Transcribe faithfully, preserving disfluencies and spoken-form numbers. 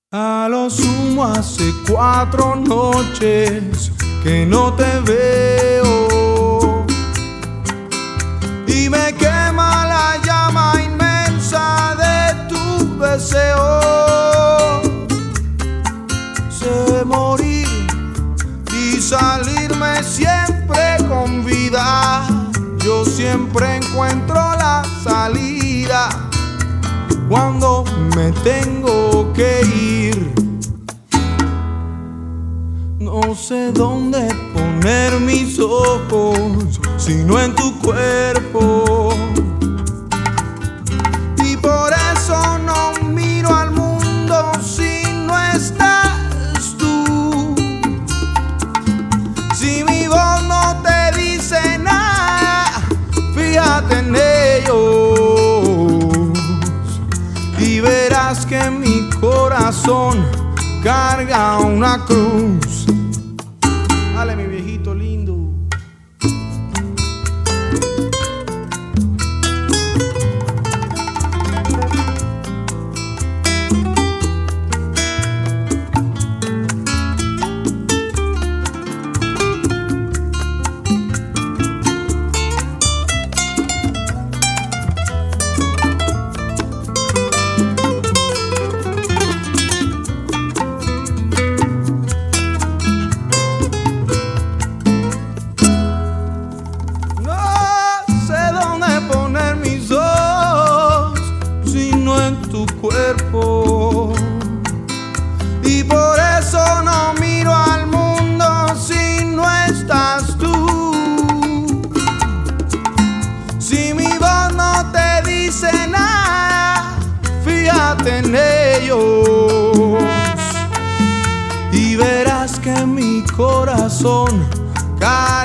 A lo sumo hace cuatro noches que no te veo y me quema la llama inmensa de tu deseo. Sé morir y salirme siempre con vida. Yo siempre encuentro la salida cuando me tengo que ir. No sé dónde poner mis ojos sino en tu cuerpo, y por eso no miro al mundo si no estás tú. Si mi voz no te dice nada, fíjate en ellos y verás que mi corazón carga una cruz. Dale, mi viejito lindo. Tu cuerpo, y por eso no miro al mundo si no estás tú. Si mi voz no te dice nada, fíjate en ellos y verás que mi corazón cae.